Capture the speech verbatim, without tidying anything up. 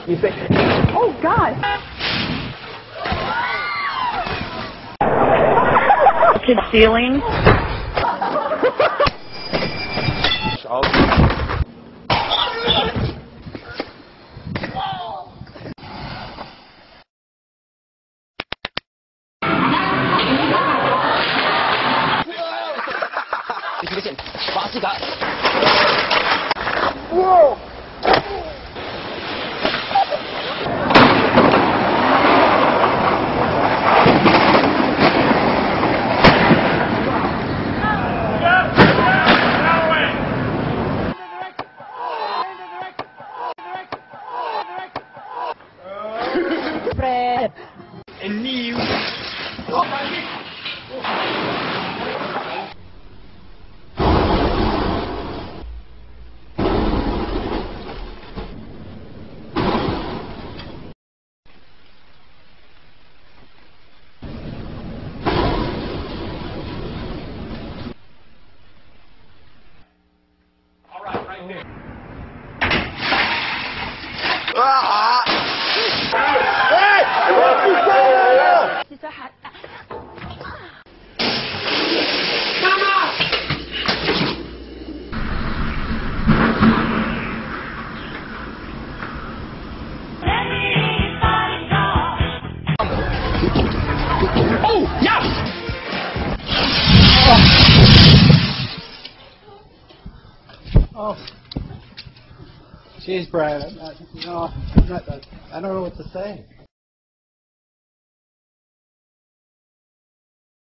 You say, oh God! Concealing. Whoa! Fred. And you. All right, right there. Ah! Hey! What you say? She's a hot. Oh, yes! Oh, jeez, Brad. I, I, you know, I'm not, I, I don't know what to say.